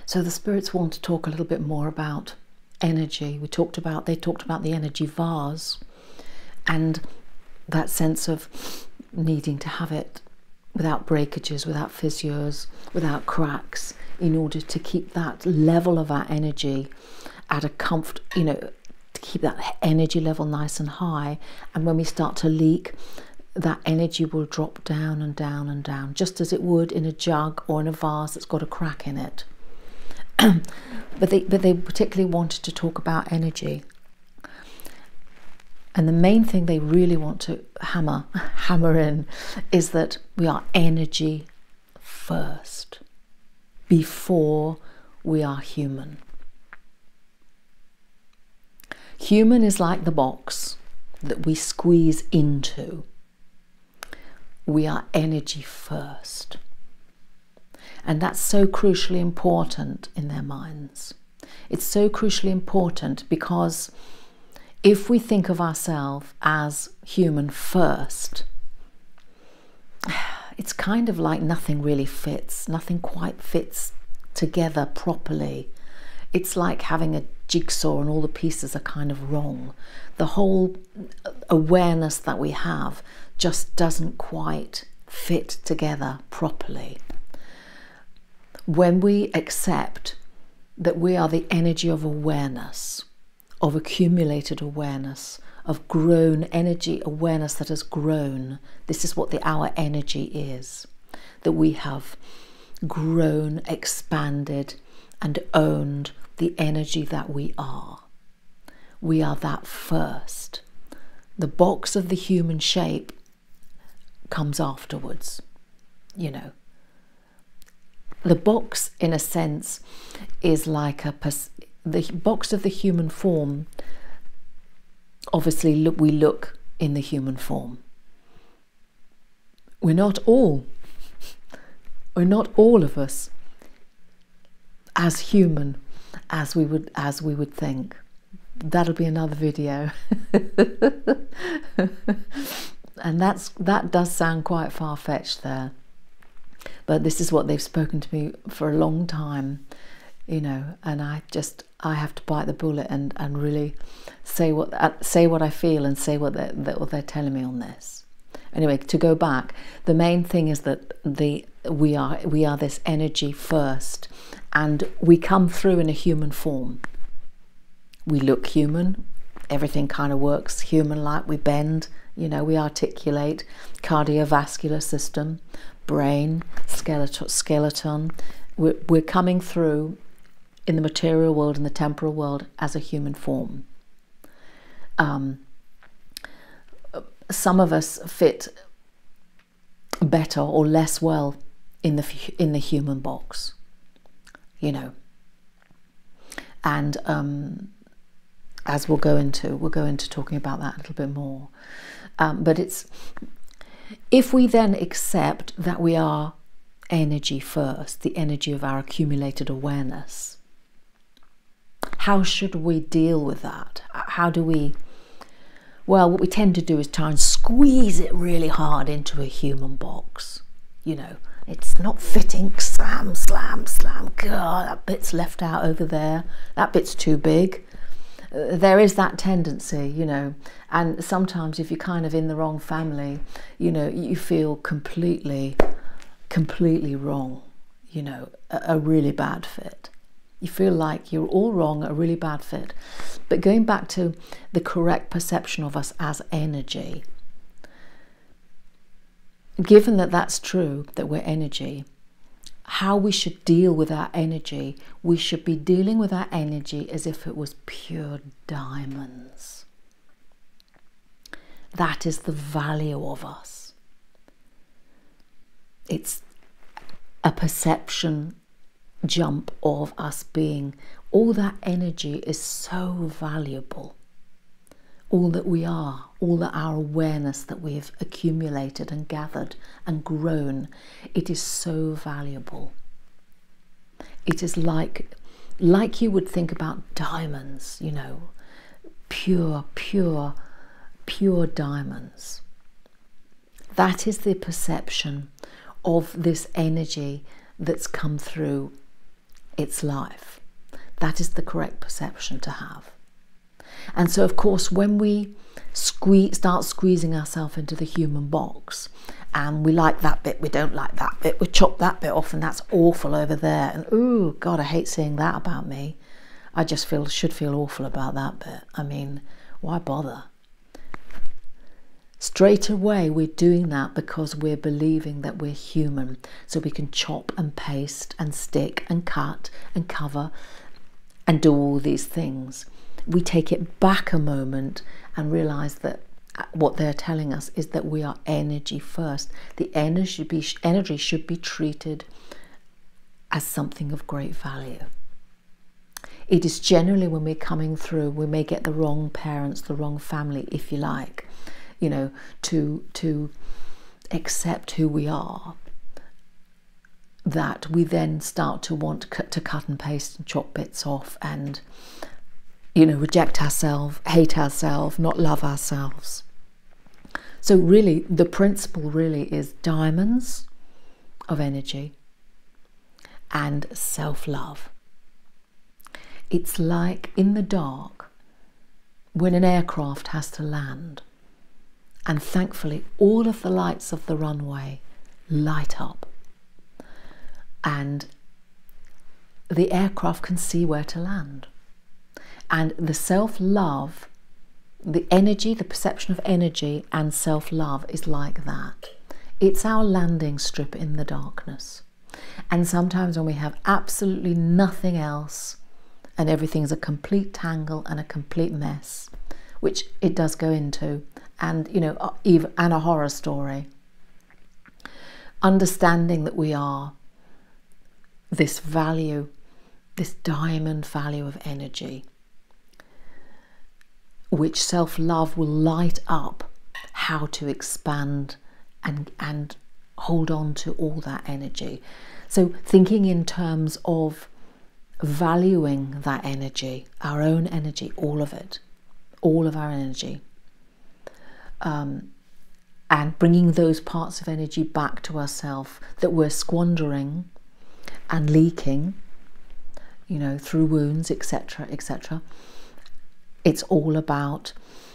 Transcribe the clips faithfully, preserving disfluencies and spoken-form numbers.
So the spirits want to talk a little bit more about energy. We talked about, they talked about the energy vase and that sense of needing to have it without breakages, without fissures, without cracks, in order to keep that level of our energy at a comfort, you know, to keep that energy level nice and high. And when we start to leak, that energy will drop down and down and down, just as it would in a jug or in a vase that's got a crack in it. but they but they particularly wanted to talk about energy. And the main thing they really want to hammer hammer in is that we are energy first before we are human. Human is like the box that we squeeze into. We are energy first. And that's so crucially important in their minds. It's so crucially important because if we think of ourselves as human first, it's kind of like nothing really fits. Nothing quite fits together properly. It's like having a jigsaw and all the pieces are kind of wrong. The whole awareness that we have just doesn't quite fit together properly. When we accept that we are the energy of awareness, of accumulated awareness, of grown energy awareness that has grown, this is what the our energy is, that we have grown, expanded and owned the energy that we are. We are that first. The box of the human shape comes afterwards, you know. The box, in a sense, is like a the box of the human form. Obviously, look, we look in the human form. We're not all. We're not all of us as human as we would as we would think. That'll be another video. And that's that does sound quite far-fetched there. But this is what they've spoken to me for a long time, you know, and I just, I have to bite the bullet and, and really say what, uh, say what I feel and say what they're, that, what they're telling me on this. Anyway, to go back, the main thing is that the we are, we are this energy first, and we come through in a human form. We look human, everything kind of works human-like, we bend, you know, we articulate, cardiovascular system, brain, skeleton, skeleton. We're, we're coming through in the material world and the temporal world as a human form. Um, some of us fit better or less well in the in the human box, you know. And um, as we'll go into, we'll go into talking about that a little bit more. Um, but it's, if we then accept that we are energy first, the energy of our accumulated awareness, how should we deal with that? How do we, well, what we tend to do is try and squeeze it really hard into a human box. You know, it's not fitting, slam, slam, slam, God, that bit's left out over there, that bit's too big. There is that tendency, you know, and sometimes if you're kind of in the wrong family, you know, you feel completely, completely wrong, you know, a, a really bad fit. You feel like you're all wrong, a really bad fit. But going back to the correct perception of us as energy, given that that's true, that we're energy, how we should deal with our energy, we should be dealing with our energy as if it was pure diamonds. That is the value of us. It's a perception jump of us being, all that energy is so valuable. All that we are, all that our awareness that we have accumulated and gathered and grown, it is so valuable. It is like, like you would think about diamonds, you know, pure, pure, pure diamonds. That is the perception of this energy that's come through its life. That is the correct perception to have. And so, of course, when we squeeze, start squeezing ourselves into the human box, and we like that bit, we don't like that bit, we chop that bit off, and that's awful over there, and ooh, God, I hate seeing that about me. I just feel should feel awful about that bit. I mean, why bother? Straight away, we're doing that because we're believing that we're human, so we can chop and paste and stick and cut and cover and do all these things. We take it back a moment and realize that what they're telling us is that we are energy first. The energy should be, energy should be treated as something of great value. It is generally when we're coming through, we may get the wrong parents, the wrong family, if you like, you know, to, to accept who we are, that we then start to want to cut, to cut and paste and chop bits off and, you know, reject ourselves, hate ourselves, not love ourselves. So really, the principle really is diamonds of energy and self-love. It's like in the dark when an aircraft has to land, and thankfully all of the lights of the runway light up and the aircraft can see where to land. And the self-love, the energy, the perception of energy and self-love is like that. It's our landing strip in the darkness. And sometimes when we have absolutely nothing else and everything's a complete tangle and a complete mess, which it does go into, and, you know, even, and a horror story, understanding that we are this value, this diamond value of energy, which self-love will light up how to expand and, and hold on to all that energy. So thinking in terms of valuing that energy, our own energy, all of it, all of our energy, um, and bringing those parts of energy back to ourselves that we're squandering and leaking, you know, through wounds, et cetera, et cetera. It's all about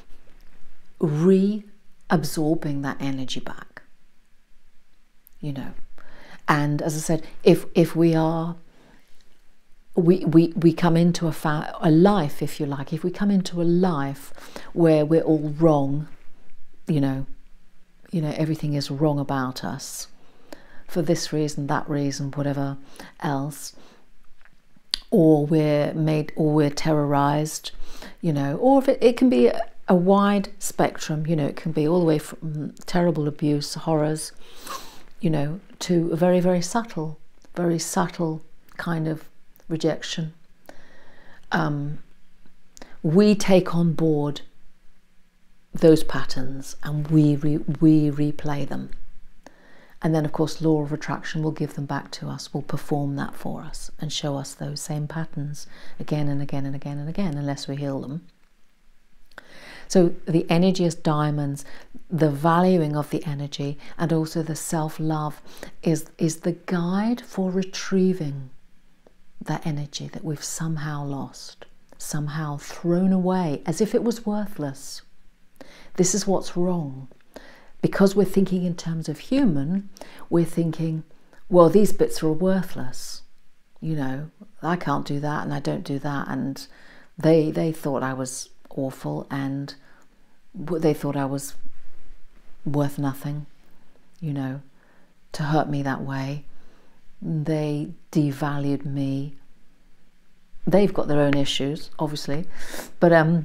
reabsorbing that energy back, you know. And as I said, if if we are, we we we come into a fa a life, if you like, if we come into a life where we're all wrong, you know, you know, everything is wrong about us for this reason, that reason, whatever else, or we're made, or we're terrorized, you know, or if it, it can be a, a wide spectrum, you know, it can be all the way from terrible abuse, horrors, you know, to a very, very subtle, very subtle kind of rejection. Um, we take on board those patterns and we re, we replay them, and then of course law of attraction will give them back to us, will perform that for us and show us those same patterns again and again and again and again, unless we heal them. So the energy as diamonds, the valuing of the energy, and also the self-love is is the guide for retrieving that energy that we've somehow lost, somehow thrown away as if it was worthless. This is what's wrong. Because we're thinking in terms of human, we're thinking, well, these bits are worthless. You know, I can't do that and I don't do that. And they, they thought I was awful and they thought I was worth nothing, you know, to hurt me that way. They devalued me. They've got their own issues, obviously. But, um,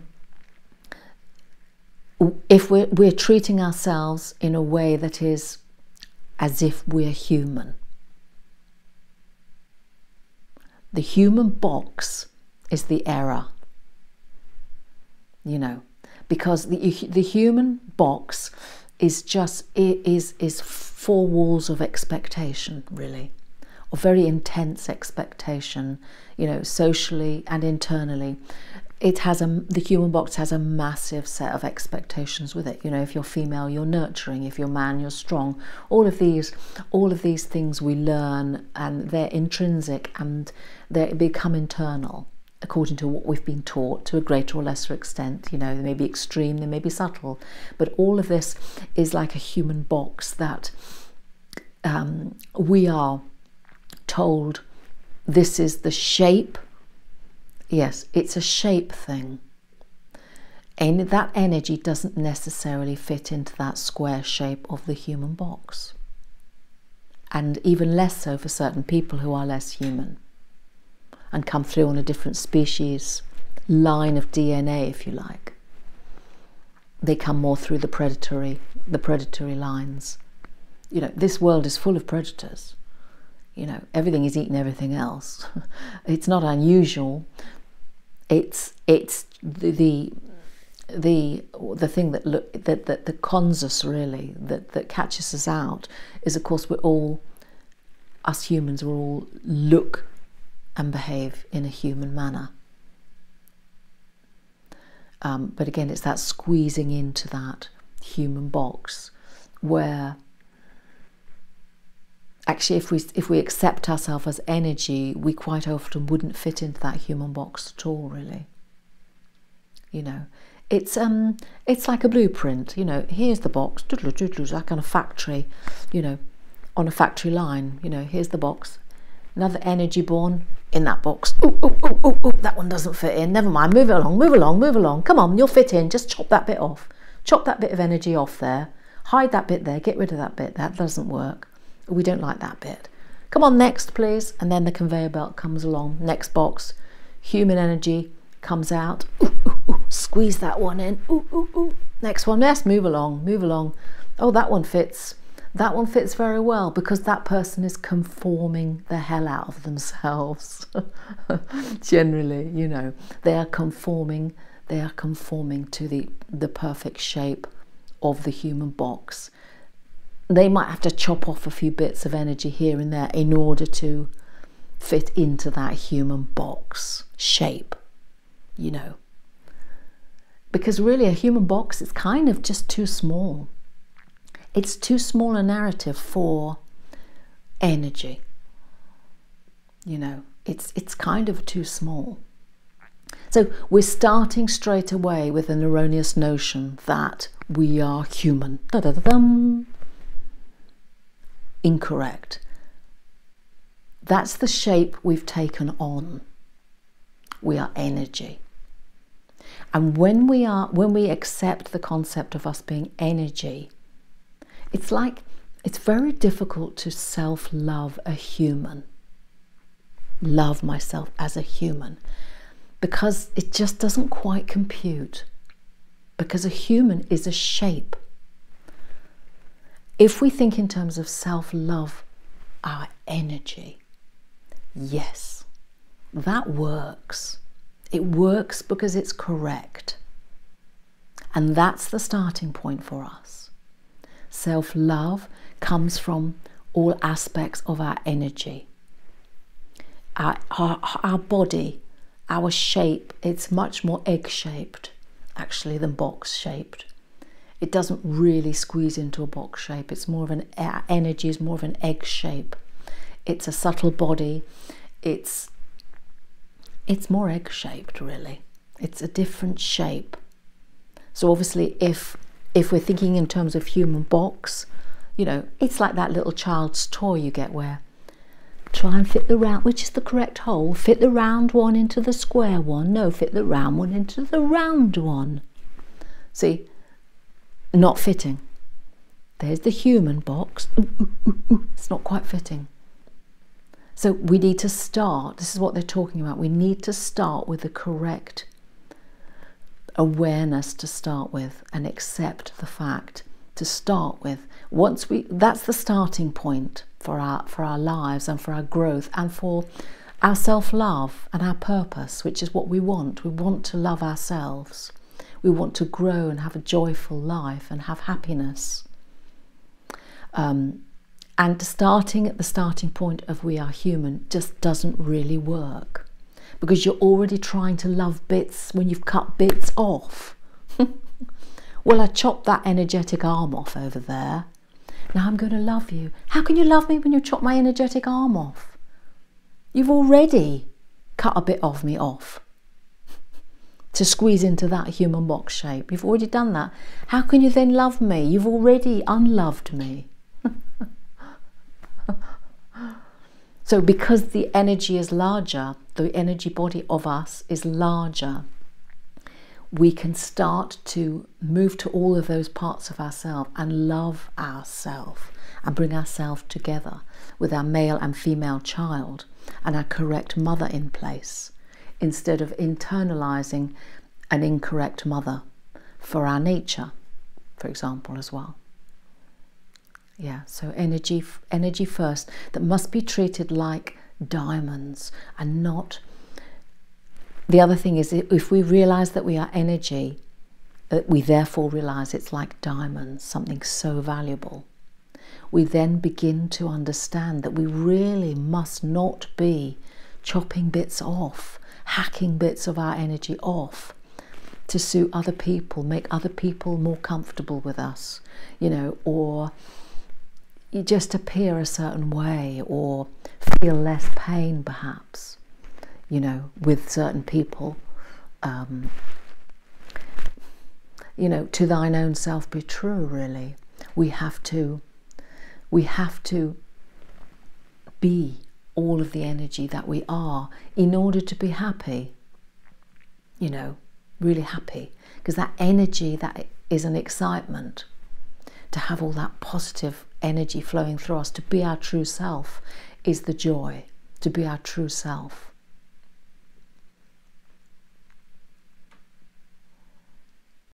if we're, we're treating ourselves in a way that is as if we're human. The human box is the error, you know, because the, the human box is just, is, is four walls of expectation, really, of very intense expectation, you know, socially and internally. It has a, the human box has a massive set of expectations with it. You know, if you're female, you're nurturing. If you're man, you're strong. All of these, all of these things we learn, and they're intrinsic and they become internal according to what we've been taught to a greater or lesser extent. You know, they may be extreme, they may be subtle, but all of this is like a human box that um, we are told this is the shape. Yes, it's a shape thing. And that energy doesn't necessarily fit into that square shape of the human box. And even less so for certain people who are less human and come through on a different species line of D N A, if you like. They come more through the predatory, the predatory lines. You know, this world is full of predators. You know, everything is eating everything else. It's not unusual. It's it's the the the, the thing that look that, that that cons us really, that that catches us out, is of course we're all, us humans, we all look and behave in a human manner. Um, but again, it's that squeezing into that human box where actually, if we if we accept ourselves as energy, we quite often wouldn't fit into that human box at all, really. You know, it's um, it's like a blueprint. You know, here's the box, like on a factory. You know, on a factory line. You know, here's the box. Another energy born in that box. Oh, oh, oh, oh, oh, that one doesn't fit in. Never mind. Move it along. Move along. Move along. Come on, you'll fit in. Just chop that bit off. Chop that bit of energy off there. Hide that bit there. Get rid of that bit. That doesn't work. We don't like that bit. Come on, next, please. And then the conveyor belt comes along. Next box, human energy comes out. Ooh, ooh, ooh. Squeeze that one in. Ooh, ooh, ooh. Next one, yes, move along, move along. Oh, that one fits. That one fits very well because that person is conforming the hell out of themselves. Generally, you know, they are conforming. They are conforming to the the perfect shape of the human box. They might have to chop off a few bits of energy here and there in order to fit into that human box shape, you know. Because really a human box is kind of just too small. It's too small a narrative for energy. You know, it's, it's kind of too small. So we're starting straight away with an erroneous notion that we are human. Da-da-da-dum. Incorrect. That's the shape we've taken on. We are energy. And when we are, when we accept the concept of us being energy, it's like, it's very difficult to self-love a human. Love myself as a human. Because it just doesn't quite compute. Because a human is a shape. If we think in terms of self-love, our energy, yes, that works. It works because it's correct. And that's the starting point for us. Self-love comes from all aspects of our energy. Our, our, our body, our shape, it's much more egg-shaped, actually, than box-shaped. It doesn't really squeeze into a box shape. It's more of an, our energy is more of an egg shape. It's a subtle body. It's, it's more egg shaped, really. It's a different shape. So obviously if, if we're thinking in terms of human box, you know, it's like that little child's toy you get where try and fit the round, which is the correct hole, fit the round one into the square one. No, fit the round one into the round one. See? Not fitting. There's the human box. Ooh, ooh, ooh, ooh. It's not quite fitting. So we need to start, this is what they're talking about, we need to start with the correct awareness to start with and accept the fact to start with. Once we, that's the starting point for our, for our lives and for our growth and for our self-love and our purpose, which is what we want. We want to love ourselves. We want to grow and have a joyful life and have happiness. Um, And starting at the starting point of we are human just doesn't really work, because you're already trying to love bits when you've cut bits off. Well, I chopped that energetic arm off over there. Now I'm going to love you. How can you love me when you chop my energetic arm off? You've already cut a bit of me off to squeeze into that human box shape. You've already done that. How can you then love me? You've already unloved me. So because the energy is larger, the energy body of us is larger, we can start to move to all of those parts of ourselves and love ourselves and bring ourselves together with our male and female child and our correct mother in place, instead of internalizing an incorrect mother for our nature, for example, as well. Yeah, so energy, energy first, that must be treated like diamonds and not... The other thing is, if we realize that we are energy, that we therefore realize it's like diamonds, something so valuable, we then begin to understand that we really must not be chopping bits off, hacking bits of our energy off to suit other people, make other people more comfortable with us, you know, or you just appear a certain way, or feel less pain perhaps, you know, with certain people. Um, you know, to thine own self be true, really. We have to, we have to be all of the energy that we are in order to be happy, you know, really happy. Because that energy, that is an excitement, to have all that positive energy flowing through us, to be our true self is the joy, to be our true self.